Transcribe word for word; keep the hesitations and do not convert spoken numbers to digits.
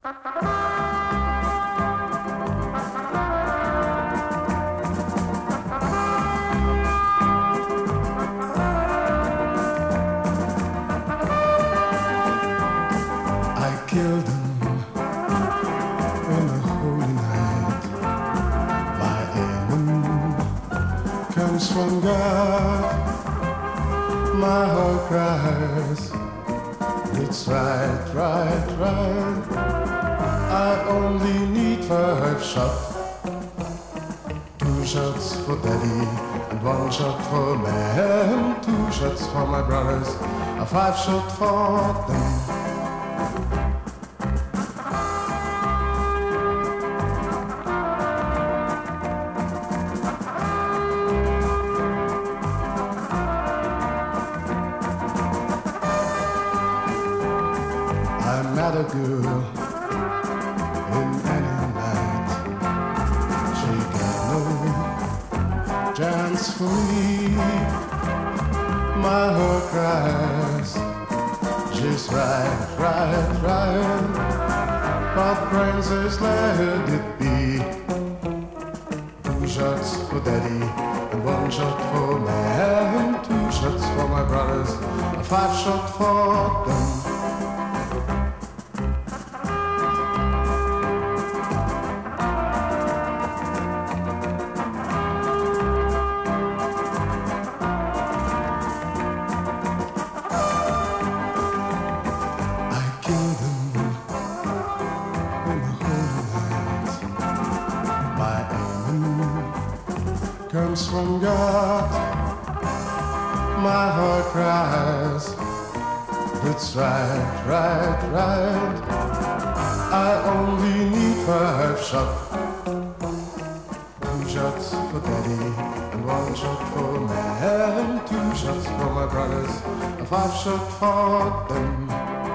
Killed him in the holy night. My aim comes from God. My heart cries, it's right, right, right. I only need five shots. Two shots for daddy and one shot for me. Two shots for my brothers, a five shot for them. I met a girl in any night. She got no chance for me. My heart cries, she's right, right, right. But brain says let it be. Two shots for daddy and one shot for me. Two shots for my brothers, a five shot for them. Comes from God. My heart cries, it's right, right, right. I only need five shots. Two shots for daddy and one shot for me. Two shots for my brothers, a five shot for them.